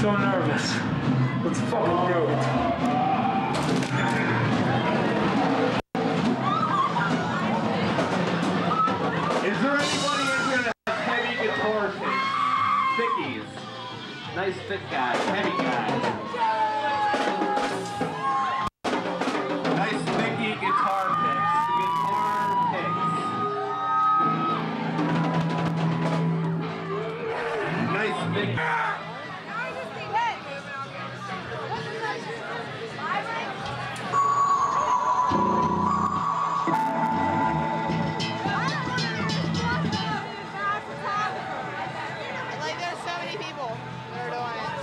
so nervous. Let's fucking do it. Is there anybody in here that has heavy guitar picks? Thickies. Nice thick guys, heavy guys. Nice thicky guitar picks. Guitar picks. Nice thick. Like there's so many people that are doing it.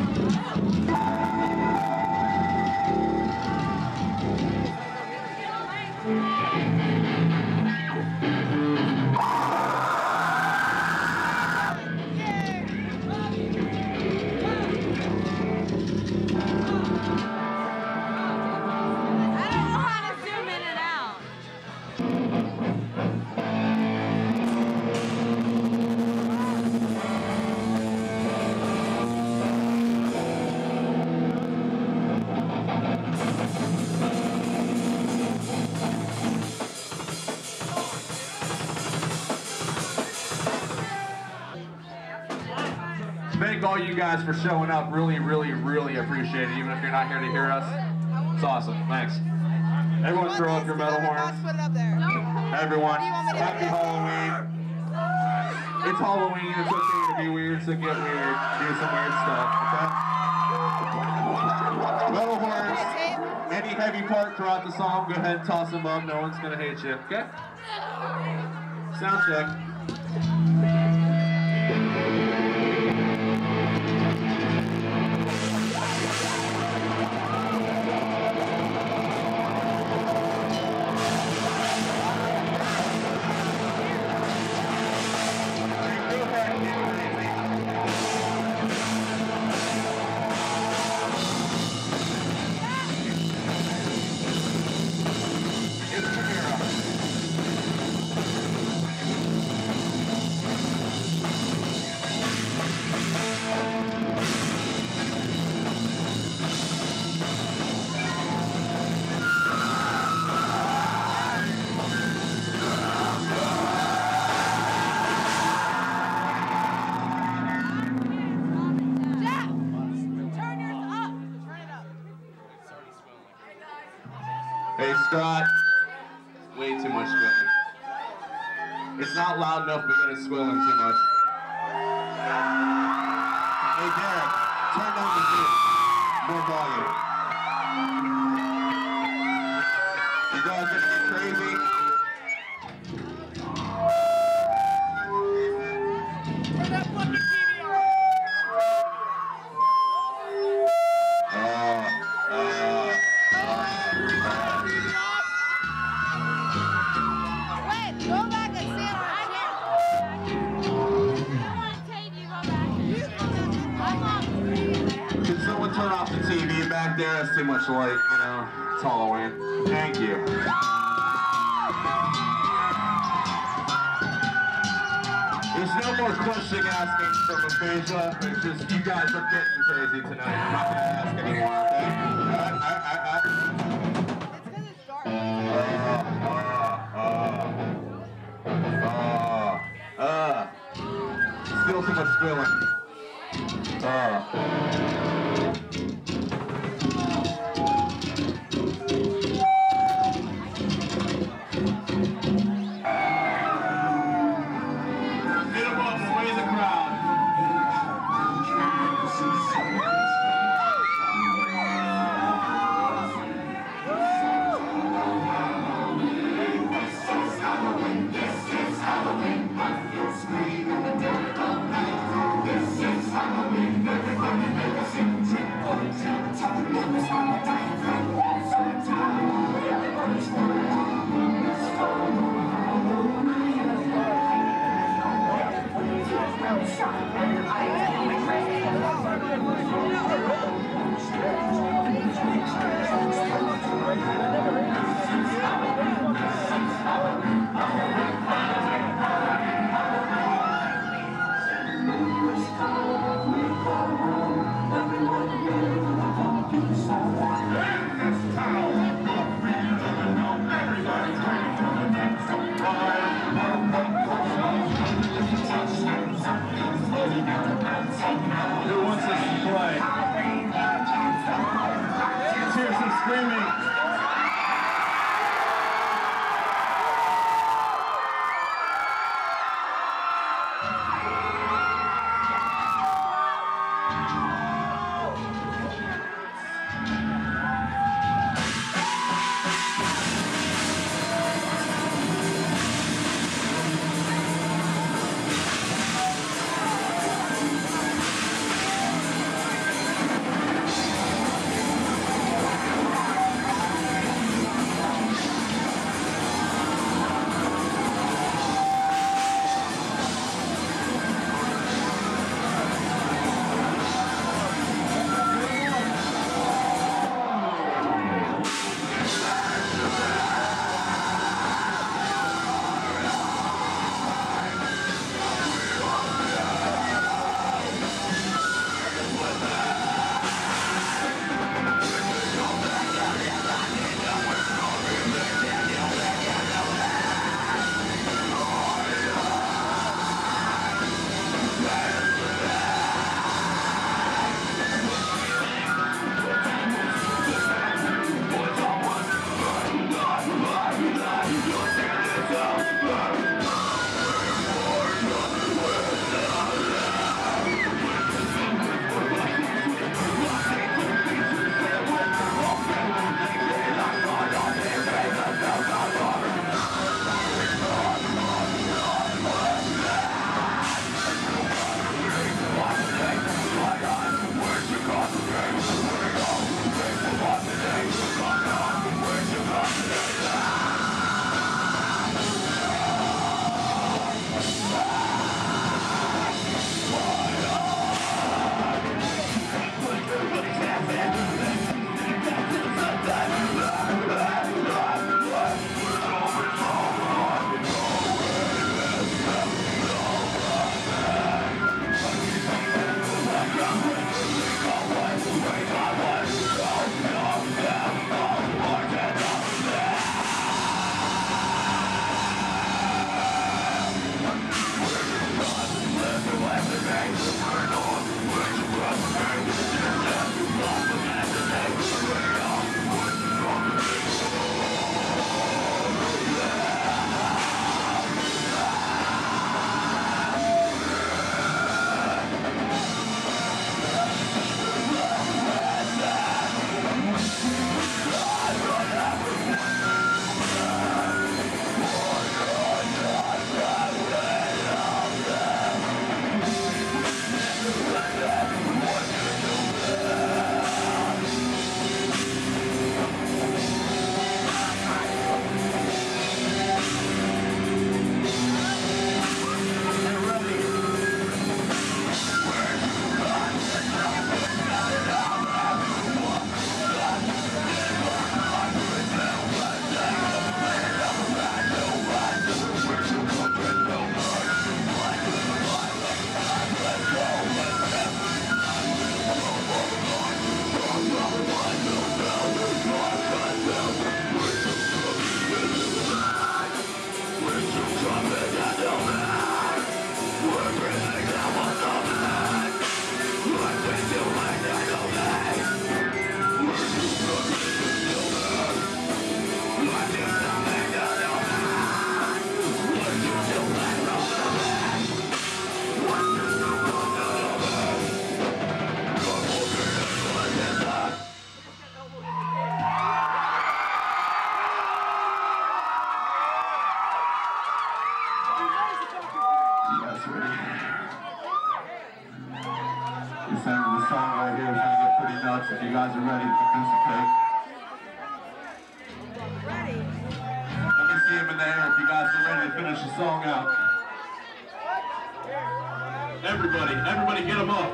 Thank all you guys for showing up. Really, really, really appreciate it. Even if you're not here to hear us, it's awesome. Thanks. Everyone throw up your metal horns. Everyone, happy Halloween. It's Halloween. It's okay to be weird, so get weird. Do some weird stuff, okay? Metal horns. Any heavy part throughout the song, go ahead and toss them up. No one's going to hate you, okay? Sound check. Hey Scott, way too much squilling. It's not loud enough, but then it's squilling too much. Hey Derek, turn down the zoom. More volume. You guys gonna get crazy? Turn that fucking TV turn off the TV back there, that's too much light, you know, it's Halloween. Thank you. There's no more question asking from Aphasia, it's just you guys are getting crazy tonight. I'm not going to ask anymore, okay? Still too much squilling. Who wants us to play? Let's hear some screaming. This end of the song right here is going to get pretty nuts if you guys are ready to participate. Let me see them in the air if you guys are ready to finish the song out. Everybody get them up.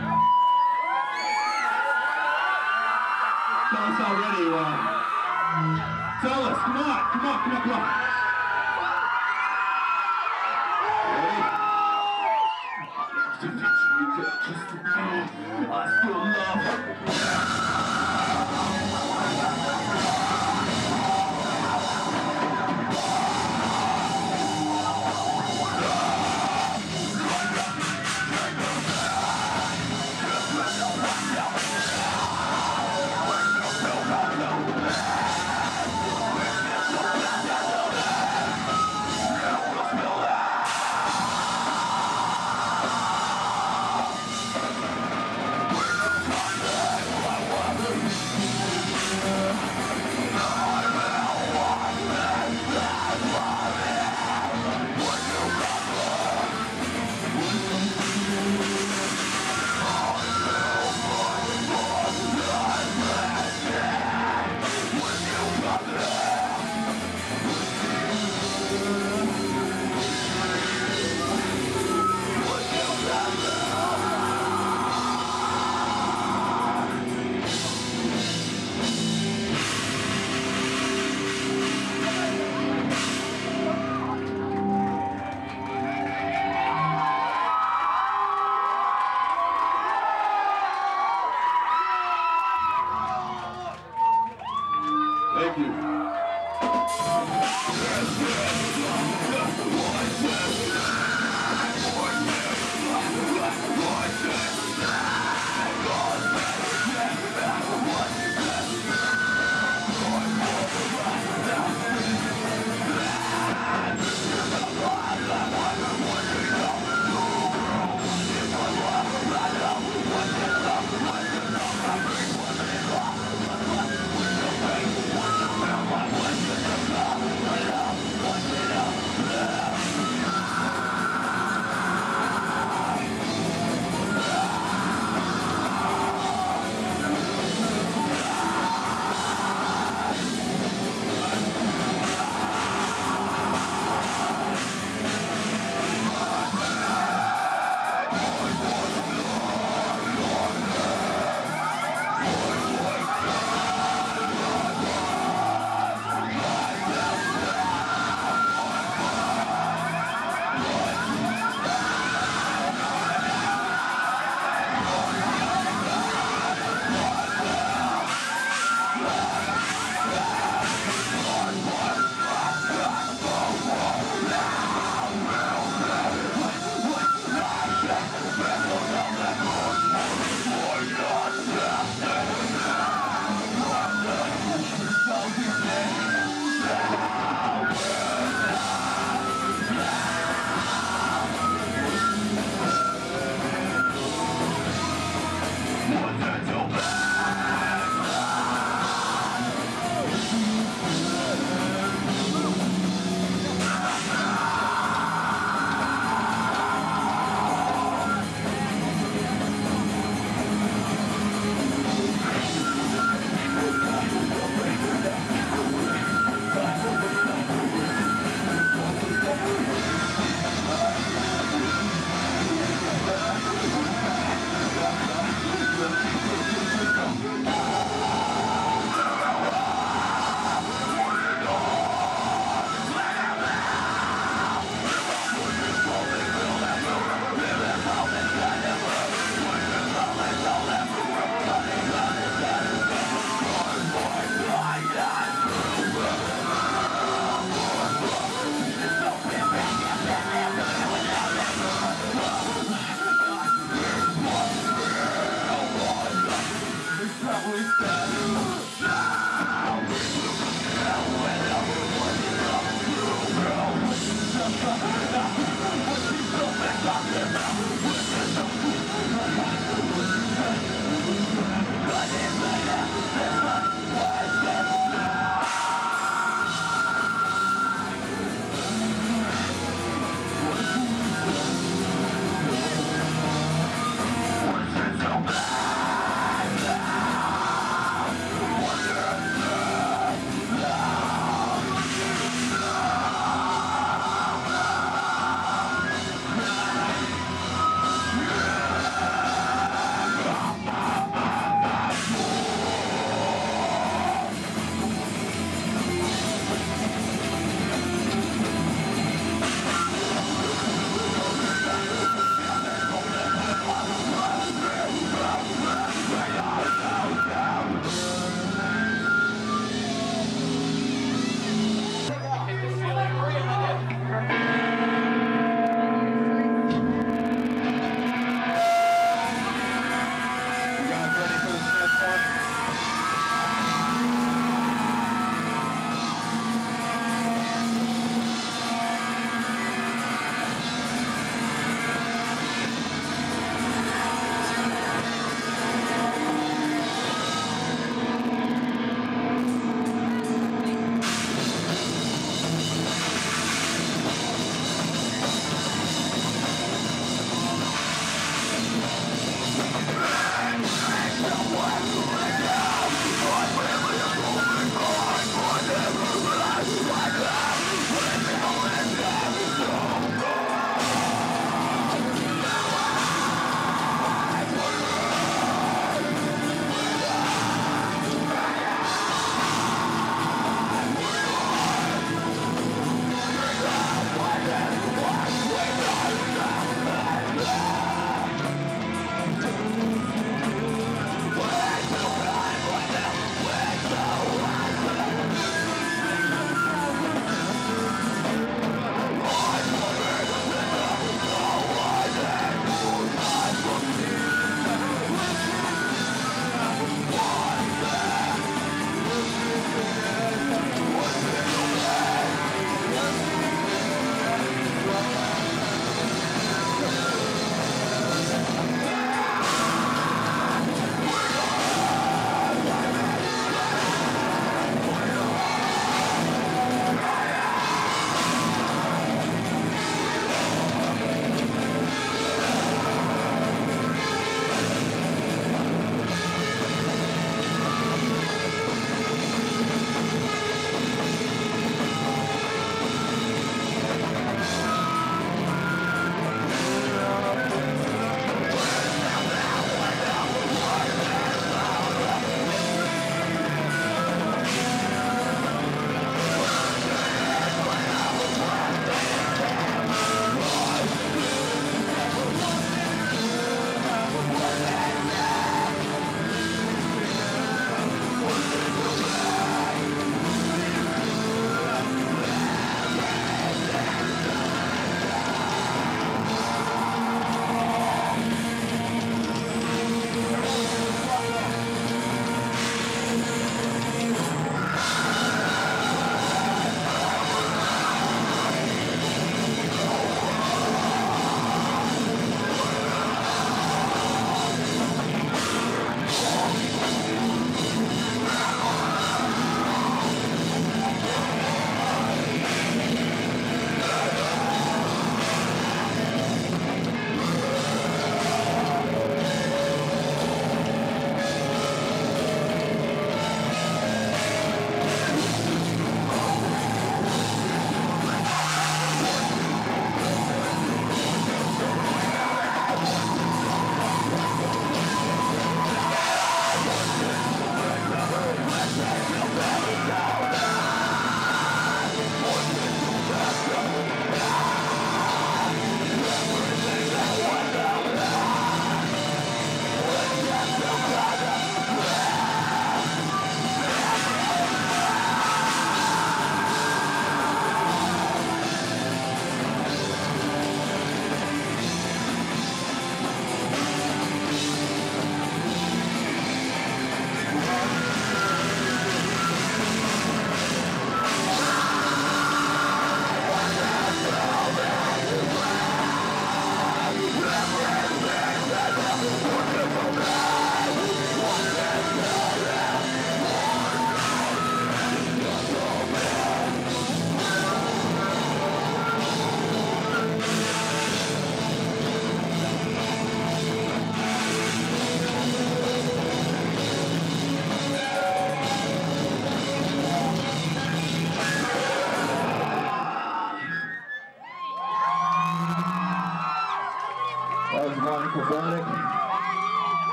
Tell us how ready you are. Tell us, come on. I still love her.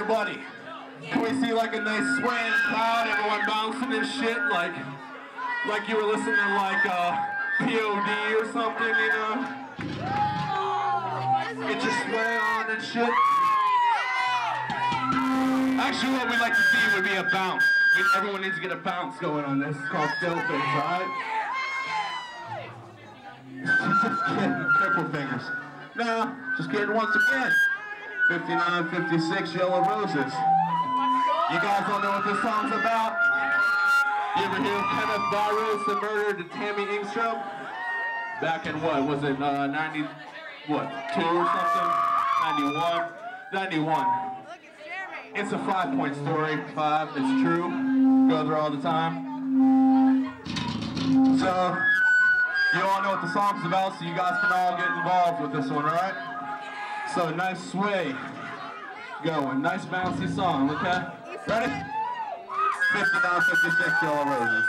everybody. Can we see like a nice swaying crowd, everyone bouncing and shit, like you were listening to like POD or something, you know? Get your sway on and shit. Actually, what we'd like to see would be a bounce. Everyone needs to get a bounce going on this. It's called Stillface, alright? Just kidding, triple fingers. No, just kidding once again. 59, 56, Yellow Roses. You guys don't know what this song's about? You ever hear of Kenneth Barros, the murder to Tammy Ingstrom? Back in what, was it 90, what, 2 or something? 91? 91. It's a 5-point story, 5, it's true. Goes there all the time. So, you all know what the song's about, so you guys can all get involved with this one, alright? So, nice sway going, nice bouncy song, okay? Ready? 59, 56, Yellow Roses.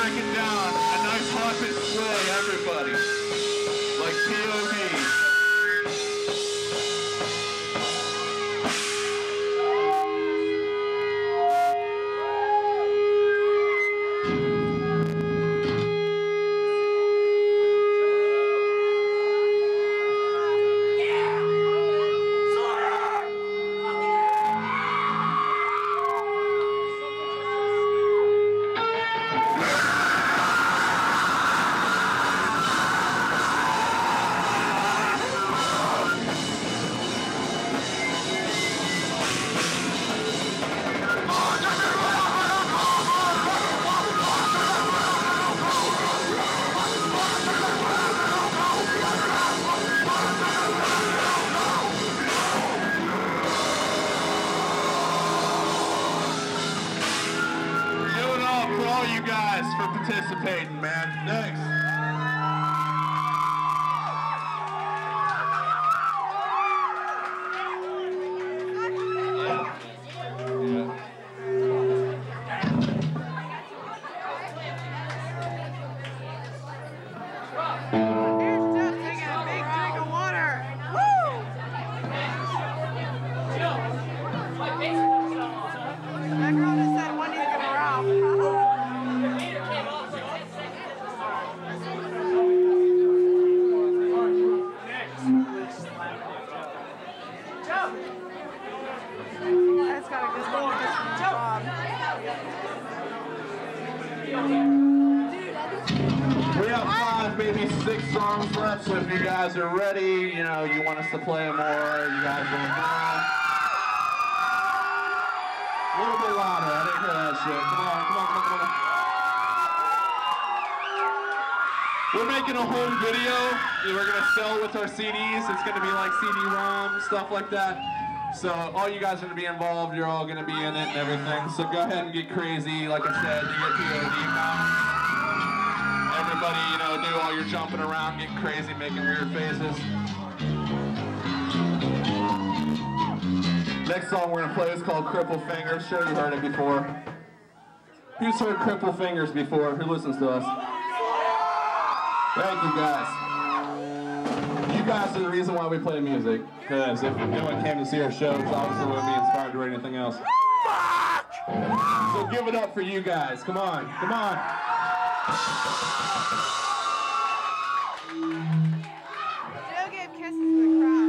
break it down. A nice haunted sleigh, everybody. Like POD. Participating, man. Thanks. We have 5, maybe 6 songs left, so if you guys are ready, you know, you want us to play more, you guys want to a little bit louder. I didn't hear that shit. Come on, come on, come on, come on. We're making a home video that we're going to sell with our CDs. It's going to be like CD-ROM, stuff like that. So all you guys are going to be involved. You're all going to be in it and everything. So go ahead and get crazy. Like I said, you get POD now. Everybody, you know, do all your jumping around, getting crazy, making weird faces. Next song we're going to play is called Cripple Fingers. Sure, you heard it before. Who's heard Cripple Fingers before? Who listens to us? Thank you, guys. You guys are the reason why we play music. Because if no one came to see our shows, obviously we wouldn't be inspired to write anything else. So give it up for you guys. Come on, come on. Joe gave kisses to the crowd.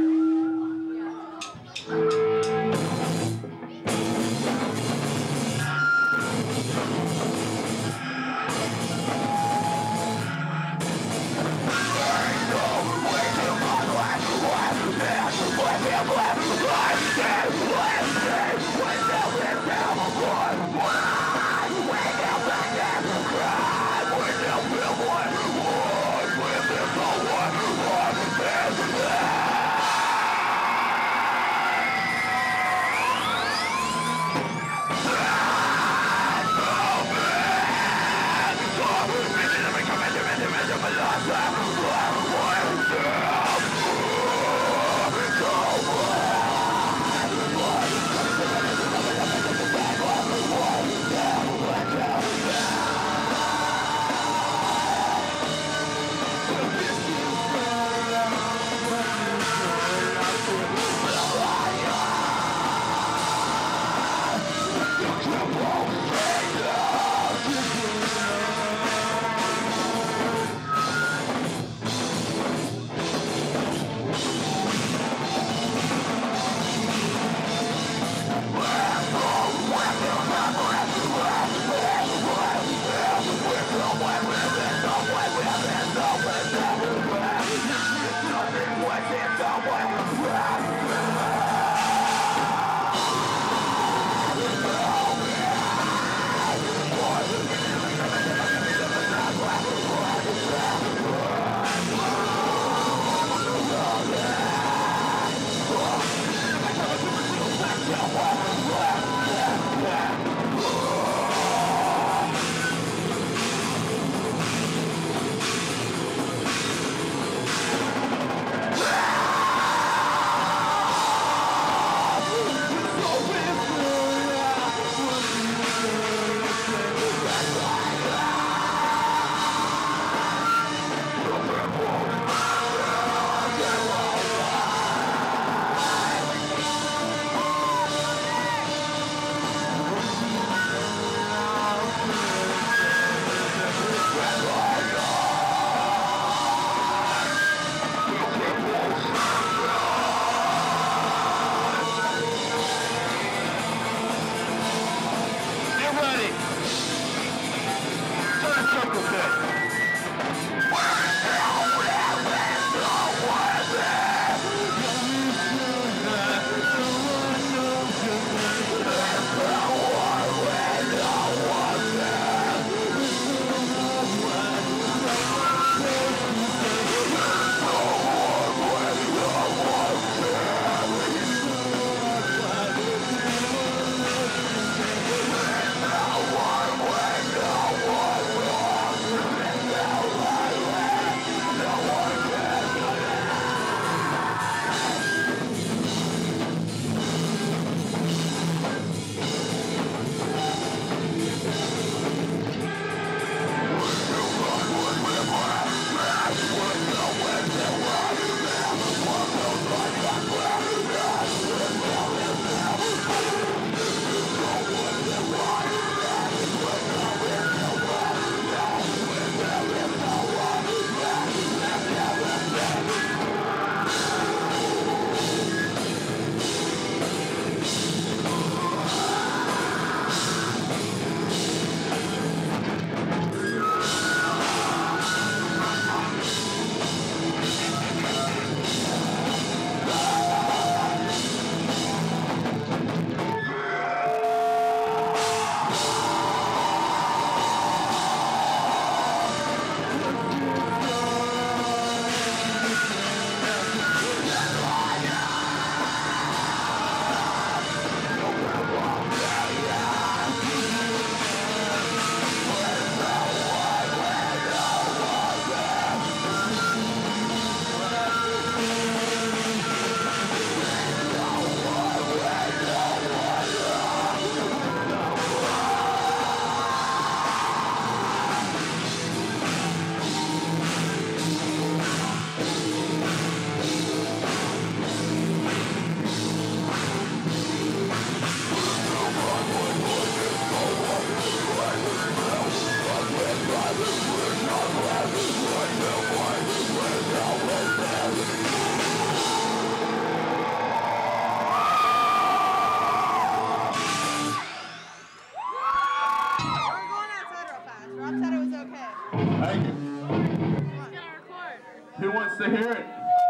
wants to hear it?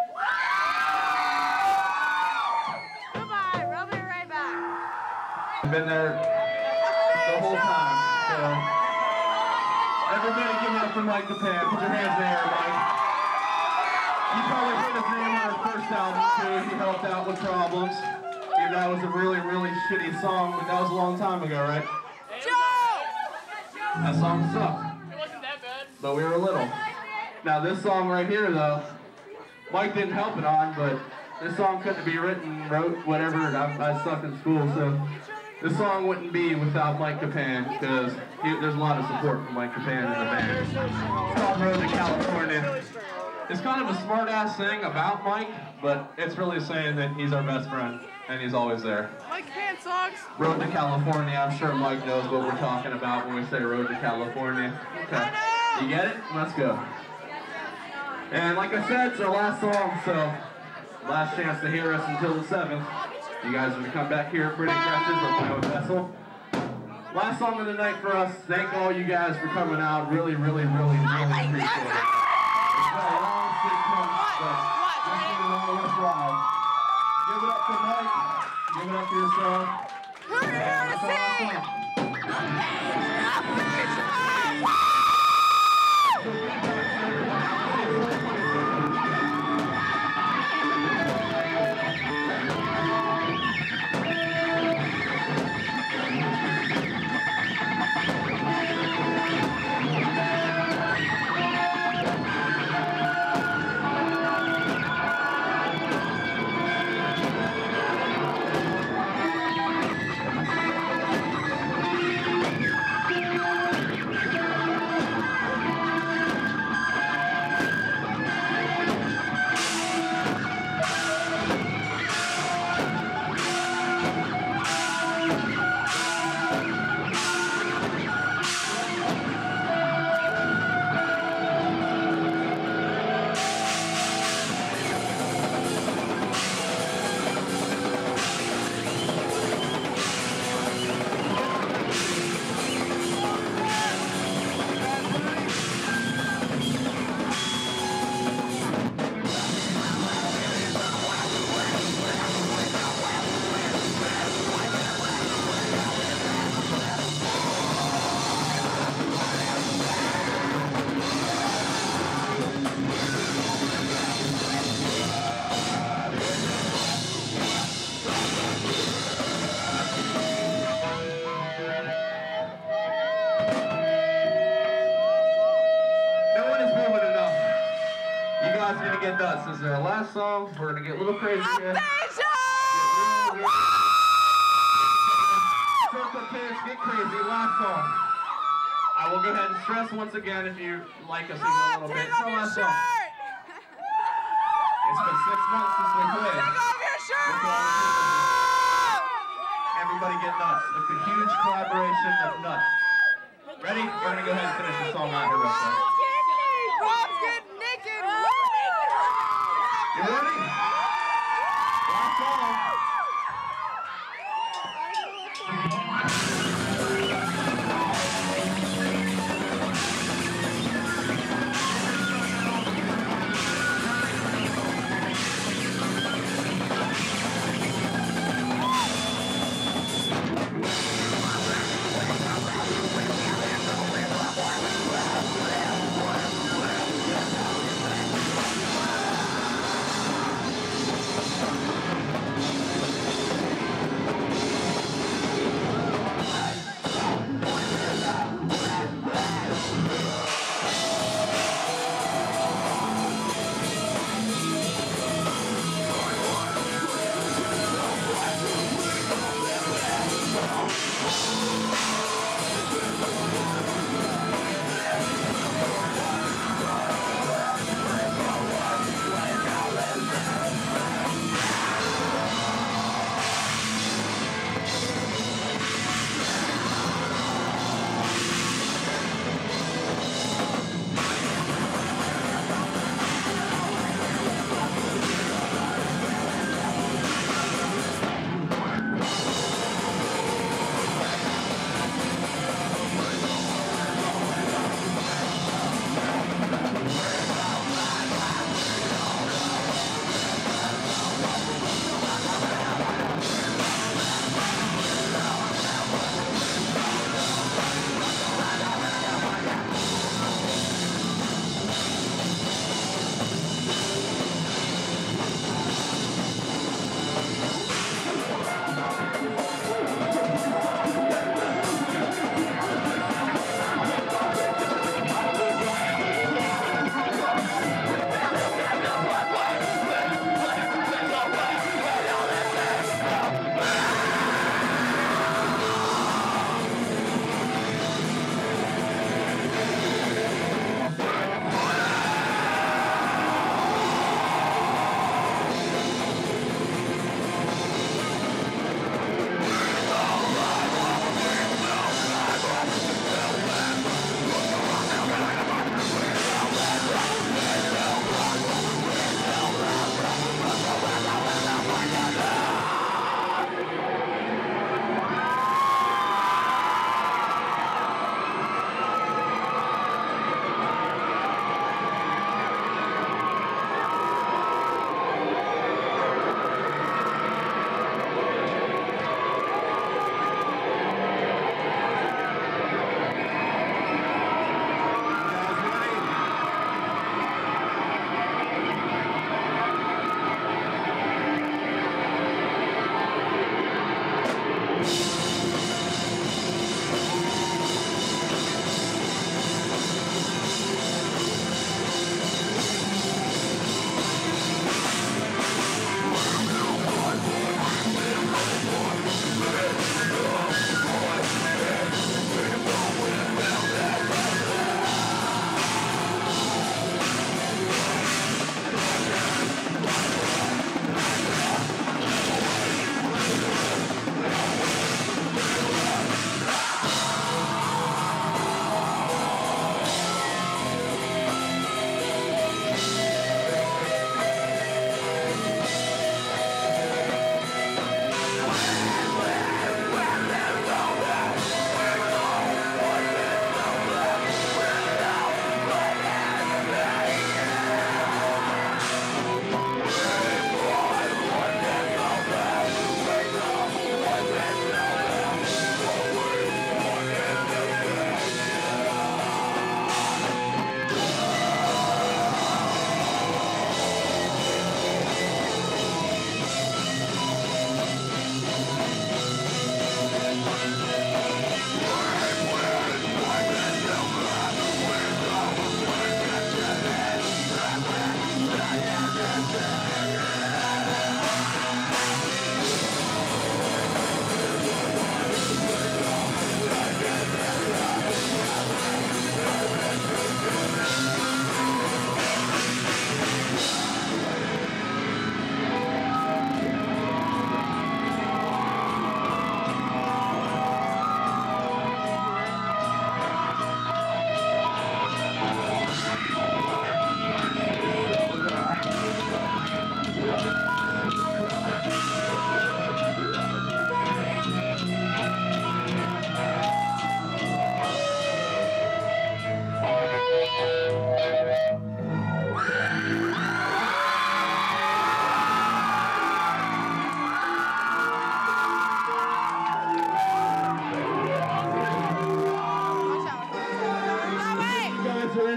Goodbye, we'll be right back. I've been there the whole time. So everybody give it up for Mike the Pan. Put your hands in the air, Mike. You probably heard his name on our first album too. He helped out with Problems. Even though that was a really, really shitty song, but that was a long time ago, right? Joe! That song sucked. It wasn't that bad. But we were little. Now this song right here though, Mike didn't help it on, but this song couldn't be written, wrote, whatever. I sucked in school, so this song wouldn't be without Mike Capan, because there's a lot of support from Mike Capan in the band. It's called Road to California. It's kind of a smart-ass thing about Mike, but it's really saying that he's our best friend, and he's always there. Mike Pants sucks. Road to California, I'm sure Mike knows what we're talking about when we say Road to California. Okay. You get it? Let's go. And like I said, it's our last song, so last chance to hear us until the 7th. You guys are going to come back here pretty aggressive or play with Vessel. Last song of the night for us. Thank all you guys for coming out. Really, really, really, really appreciate it. It's been a long 6 months, but it's been a long worthwhile. Give it up for Mike. Give it up for yourself. Who are you going to sing? This is our last song. We're going to get a little crazy here. Aphasia! Circle kids, get crazy. Last song. I will go ahead and stress once again if you like us even a little bit. It's our last song. It's been 6 months since we played. Take off your shirt! Everybody get nuts. It's a huge collaboration of nuts. Ready? We're going to go ahead and finish the song out here real quick. Rob's getting naked! You ready? Last song.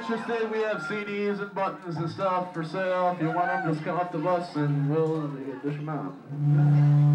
interested, we have CDs and buttons and stuff for sale. If you want them, just come off the bus and we'll dish them out.